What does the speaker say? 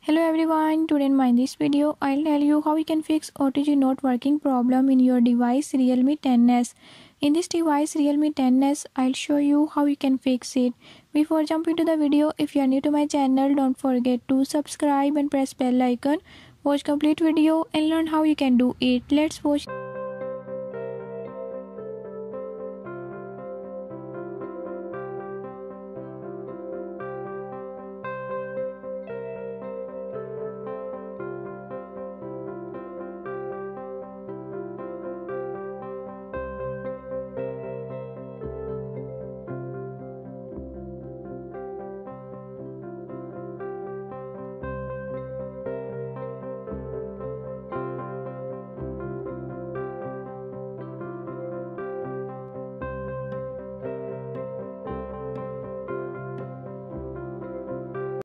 Hello everyone, today in this video I'll tell you how you can fix OTG not working problem in your device Realme 10s. In this device Realme 10s, I'll show you how you can fix it. Before jumping to the video, if you are new to my channel, don't forget to subscribe and press bell icon. Watch complete video and learn how you can do it. Let's watch.